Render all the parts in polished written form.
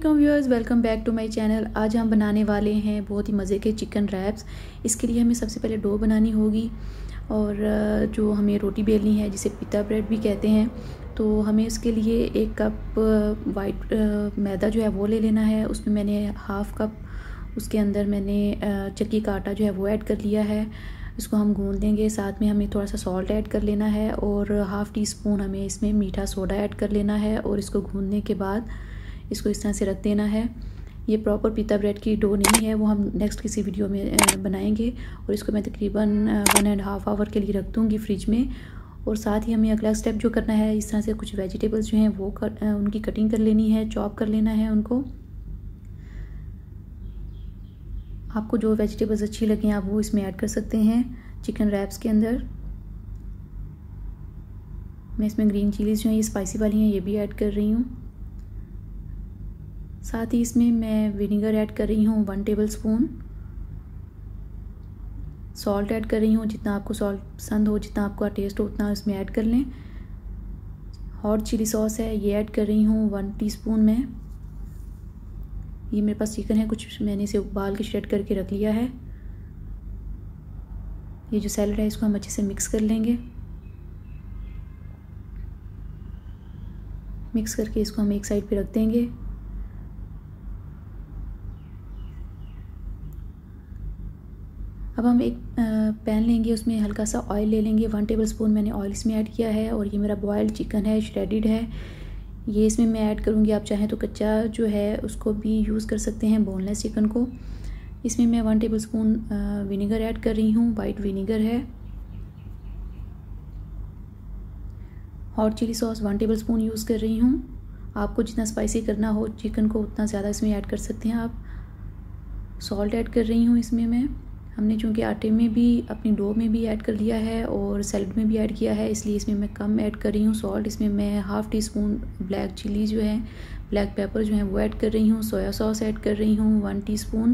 अस्सलाम viewers, welcome back to my channel. आज हम बनाने वाले हैं बहुत ही मज़े के चिकन रैप्स। इसके लिए हमें सबसे पहले डो बनानी होगी और जो हमें रोटी बेलनी है जिसे पिता ब्रेड भी कहते हैं। तो हमें इसके लिए 1 कप वाइट मैदा जो है वो ले लेना है। उसमें मैंने हाफ़ कप उसके अंदर मैंने चक्की का आटा जो है वो ऐड कर लिया है। इसको हम गूंद देंगे। साथ में हमें थोड़ा सा सॉल्ट ऐड कर लेना है और हाफ़ टी स्पून हमें इसमें मीठा सोडा ऐड कर लेना है और इसको गूंदने के बाद इसको इस तरह से रख देना है। ये प्रॉपर पिता ब्रेड की डो नहीं है, वो हम नेक्स्ट किसी वीडियो में बनाएंगे। और इसको मैं तकरीबन 1.5 आवर के लिए रख दूँगी फ्रिज में। और साथ ही हमें अगला स्टेप जो करना है, इस तरह से कुछ वेजिटेबल्स जो हैं वो उनकी कटिंग कर लेनी है, चॉप कर लेना है उनको। आपको जो वेजिटेबल्स अच्छी लगें आप वो इसमें ऐड कर सकते हैं चिकन रैप्स के अंदर। मैं इसमें ग्रीन चिलीज़ जो हैं ये स्पाइसी वाली हैं, ये भी ऐड कर रही हूँ। साथ ही इसमें मैं विनेगर ऐड कर रही हूँ 1 टेबल स्पून। सॉल्ट ऐड कर रही हूँ, जितना आपको सॉल्ट पसंद हो, जितना आपका टेस्ट हो उतना इसमें ऐड कर लें। हॉट चिली सॉस है, ये ऐड कर रही हूँ 1 टीस्पून में। ये मेरे पास चिकन है, कुछ मैंने इसे उबाल के श्रेड करके रख लिया है। ये जो सैलड है इसको हम अच्छे से मिक्स कर लेंगे। मिक्स करके इसको हम एक साइड पे रख देंगे। अब हम एक पैन लेंगे, उसमें हल्का सा ऑयल ले लेंगे। 1 टेबल स्पून मैंने ऑयल इसमें ऐड किया है। और ये मेरा बॉयल्ड चिकन है, श्रेडिड है, ये इसमें मैं ऐड करूँगी। आप चाहें तो कच्चा जो है उसको भी यूज़ कर सकते हैं, बोनलेस चिकन को। इसमें मैं 1 टेबल स्पून विनेगर ऐड कर रही हूँ, वाइट विनेगर है। Hot chili sauce 1 tablespoon use कर रही हूँ। आपको जितना स्पाइसी करना हो चिकन को उतना ज़्यादा इसमें ऐड कर सकते हैं आप। सॉल्ट ऐड कर रही हूँ इसमें मैं। हमने चूँकि आटे में भी, अपनी डो में भी ऐड कर लिया है और सैलड में भी ऐड किया है, इसलिए इसमें मैं कम ऐड कर रही हूँ सॉल्ट। इसमें मैं half teaspoon black chili जो है, ब्लैक पेपर जो है वो ऐड कर रही हूँ। सोया सॉस ऐड कर रही हूँ 1 टीस्पून।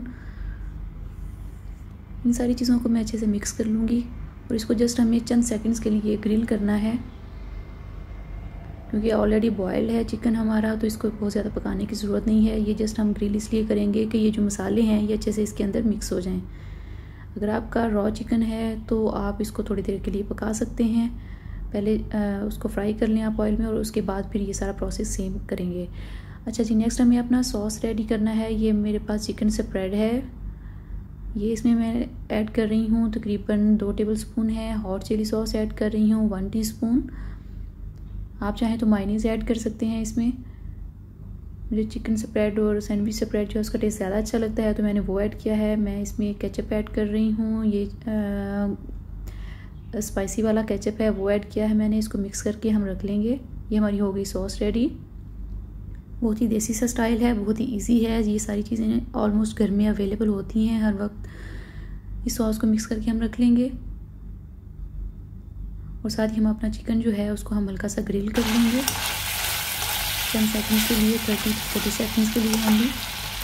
इन सारी चीज़ों को मैं अच्छे से मिक्स कर लूँगी और इसको जस्ट हमें चंद सेकंड्स के लिए ग्रिल करना है, क्योंकि ऑलरेडी बॉयल्ड है चिकन हमारा, तो इसको बहुत ज़्यादा पकाने की ज़रूरत नहीं है। ये जस्ट हम ग्रिल इसलिए करेंगे कि ये जो मसाले हैं ये अच्छे से इसके अंदर मिक्स हो जाएं। अगर आपका रॉ चिकन है तो आप इसको थोड़ी देर के लिए पका सकते हैं। पहले उसको फ्राई कर लें आप ऑयल में और उसके बाद फिर ये सारा प्रोसेस सेम करेंगे। अच्छा जी, नेक्स्ट हमें अपना सॉस रेडी करना है। ये मेरे पास चिकन स्प्रेड है, ये इसमें मैं ऐड कर रही हूँ तकरीबन 2 टेबल स्पून है। हॉट चिली सॉस ऐड कर रही हूँ 1 टीस्पून। आप चाहें तो मायोनीज़ ऐड कर सकते हैं इसमें। मुझे चिकन स्प्रेड और सैंडविच स्प्रेड जो है उसका टेस्ट ज़्यादा अच्छा लगता है तो मैंने वो ऐड किया है। मैं इसमें केचप ऐड कर रही हूँ, ये स्पाइसी वाला केचप है वो ऐड किया है मैंने। इसको मिक्स करके हम रख लेंगे। ये हमारी हो गई सॉस रेडी। बहुत ही देसी सा स्टाइल है, बहुत ही इजी है। ये सारी चीज़ें ऑलमोस्ट घर में अवेलेबल होती हैं हर वक्त। इस सॉस को मिक्स करके हम रख लेंगे और साथ ही हम अपना चिकन जो है उसको हम हल्का सा ग्रिल कर लेंगे 10 सेकंड्स के लिए, 30-40 सेकंड्स के लिए हम भी।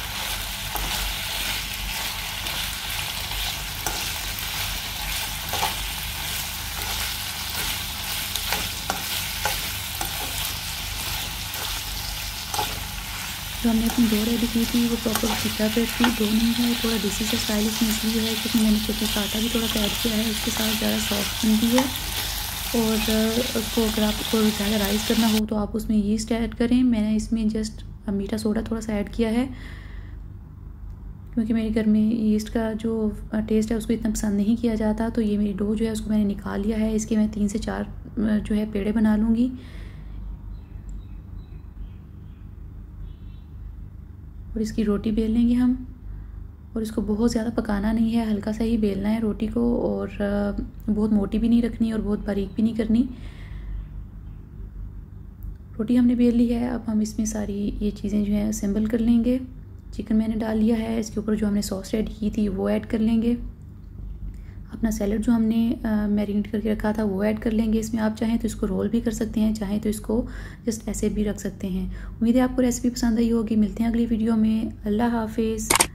जो हमने अपनी डो रेडी की थी वो प्रॉपर पिता ब्रेड की डो नहीं है, थोड़ा देसी सा स्टाइल इसमें इसलिए है क्योंकि मैंने चक्की का आटा भी थोड़ा सा ऐड किया है, उसके साथ ज़्यादा सॉफ्ट बनती है। और उसको अगर आपको ज़्यादा राइस करना हो तो आप उसमें यीस्ट ऐड करें। मैंने इसमें जस्ट मीठा सोडा थोड़ा सा ऐड किया है, क्योंकि मेरे घर में यीस्ट का जो टेस्ट है उसको इतना पसंद नहीं किया जाता। तो ये मेरी डो जो है उसको मैंने निकाल लिया है। इसके मैं 3 से 4 जो है पेड़े बना लूँगी। और इसकी रोटी बेल लेंगे हम। और इसको बहुत ज़्यादा पकाना नहीं है, हल्का सा ही बेलना है रोटी को। और बहुत मोटी भी नहीं रखनी और बहुत बारीक भी नहीं करनी। रोटी हमने बेल ली है। अब हम इसमें सारी ये चीज़ें जो हैं असेंबल कर लेंगे। चिकन मैंने डाल लिया है, इसके ऊपर जो हमने सॉस ऐड की थी वो ऐड कर लेंगे। अपना सैलड जो हमने मैरिनेट करके रखा था वो ऐड कर लेंगे इसमें। आप चाहें तो इसको रोल भी कर सकते हैं, चाहें तो इसको जस्ट ऐसे भी रख सकते हैं। उम्मीद है आपको रेसिपी पसंद आई होगी। मिलते हैं अगली वीडियो में। अल्लाह हाफिज़।